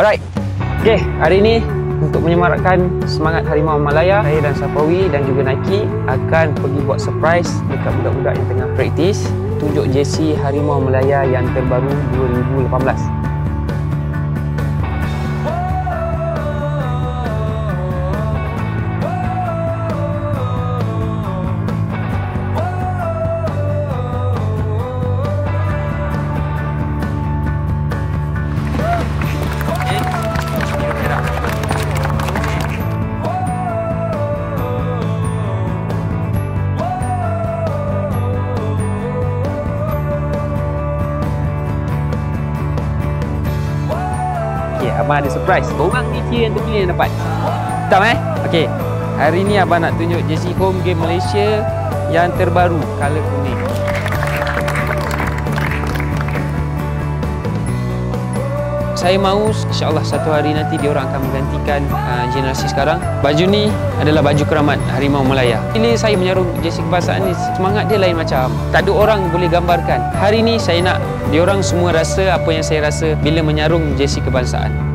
Alright. Okay, hari ini untuk menyemarakkan semangat Harimau Malaya, saya dan Safawi dan juga Nike akan pergi buat surprise dekat budak-budak yang tengah praktis tunjuk jersey Harimau Malaya yang terbaru 2018. Abang ada surprise. Korang ni kira yang terpilih yang dapat. Tak Okey. Hari ni abang nak tunjuk jersey home game Malaysia yang terbaru, color kuning. Saya mahu insya-Allah satu hari nanti diorang akan menggantikan generasi sekarang. Baju ni adalah baju keramat Harimau Malaya. Bila saya menyarum jersey kebangsaan ni, semangat dia lain macam. Tak ada orang boleh gambarkan. Hari ni saya nak diorang semua rasa apa yang saya rasa bila menyarum jersey kebangsaan.